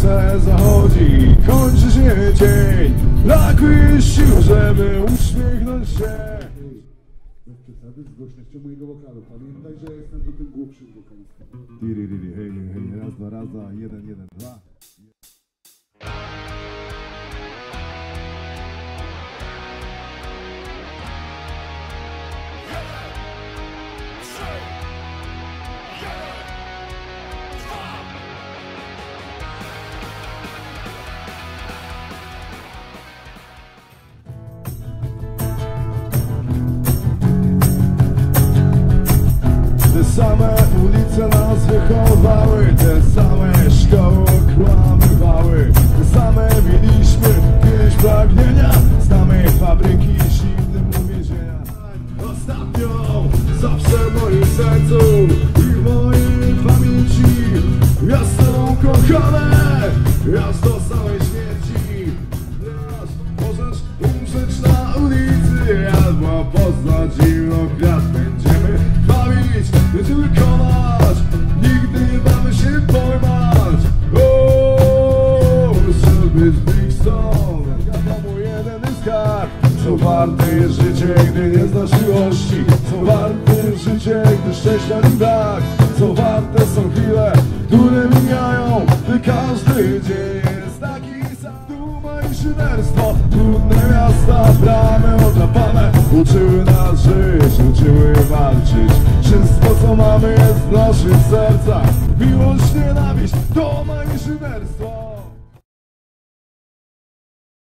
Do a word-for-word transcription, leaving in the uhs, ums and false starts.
słońce zachodzi, kończy się dzień. Brakuje sił, żeby uśmiechnąć się. Bez przesady z głośnością mojego wokalu. Pamiętaj, że jestem tu tym głupszym wokalistą. Hej, hej, hej, raz, dwa, raz, dwa, jeden, jeden, dwa. Te same ulice nas wychowały, te same szkoły okłamywały, te same mieliśmy kiedyś pragnienia, znamy fabryki zimnym uwięzienia. Ostatnią zawsze w moim sercu i w mojej pamięci miasto kochane, miasto samej śmierci. Teraz możesz umrzeć na ulicy albo poznać zimną kwiat. Będziemy bawić, będziemy konać, nigdy nie damy się pojmać. Ooo, żeby zbić stąd. Wiadomo, jeden skarb. Co warte jest życie, gdy nie znasz miłości? Co warte jest życie, gdy szczęścia nie brak? Co warte są chwile, które mijają, gdy każdy dzień jest taki sam? Duma i szyderstwo, trudne miasta, bramy odrapane, uczyły nas żyć, uczyły walczyć. Wszystko co mamy jest w naszych sercach, miłość, nienawiść,